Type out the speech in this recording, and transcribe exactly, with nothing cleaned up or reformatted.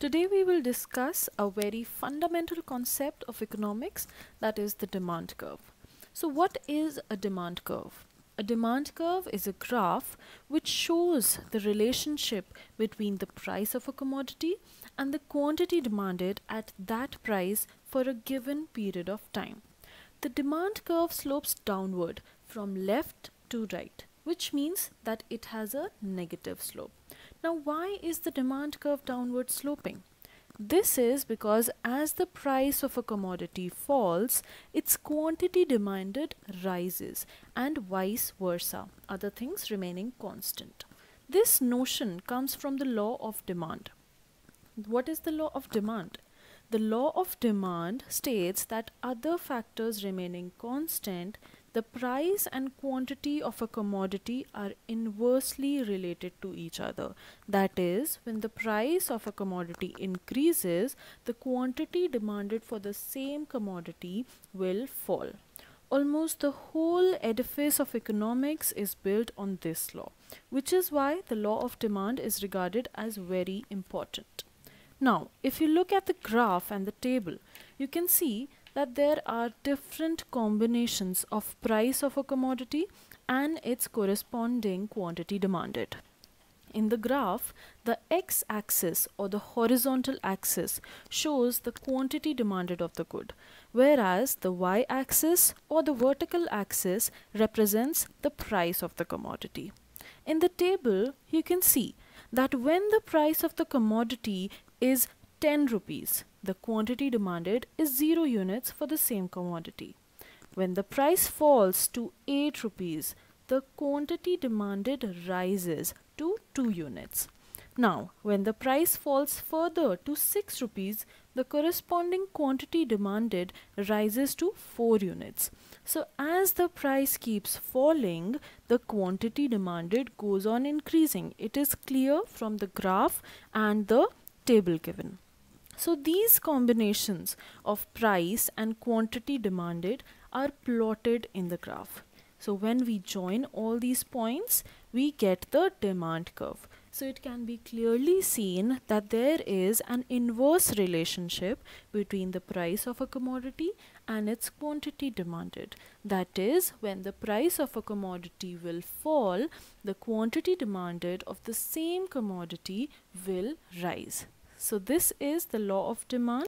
Today we will discuss a very fundamental concept of economics, that is the demand curve. So what is a demand curve? A demand curve is a graph which shows the relationship between the price of a commodity and the quantity demanded at that price for a given period of time. The demand curve slopes downward from left to right, which means that it has a negative slope. Now, why is the demand curve downward sloping? This is because as the price of a commodity falls, its quantity demanded rises and vice versa, other things remaining constant. This notion comes from the law of demand. What is the law of demand? The law of demand states that other factors remaining constant, the price and quantity of a commodity are inversely related to each other. That is, when the price of a commodity increases, the quantity demanded for the same commodity will fall. Almost the whole edifice of economics is built on this law, which is why the law of demand is regarded as very important. Now, if you look at the graph and the table, you can see that there are different combinations of price of a commodity and its corresponding quantity demanded. In the graph, the x-axis or the horizontal axis shows the quantity demanded of the good, whereas the y-axis or the vertical axis represents the price of the commodity. In the table, you can see that when the price of the commodity is ten rupees, the quantity demanded is zero units for the same commodity. When the price falls to eight rupees, the quantity demanded rises to two units. Now, when the price falls further to six rupees, the corresponding quantity demanded rises to four units. So, as the price keeps falling, the quantity demanded goes on increasing. It is clear from the graph and the table given. So these combinations of price and quantity demanded are plotted in the graph. So when we join all these points, we get the demand curve. So it can be clearly seen that there is an inverse relationship between the price of a commodity and its quantity demanded. That is, when the price of a commodity will fall, the quantity demanded of the same commodity will rise. So this is the law of demand.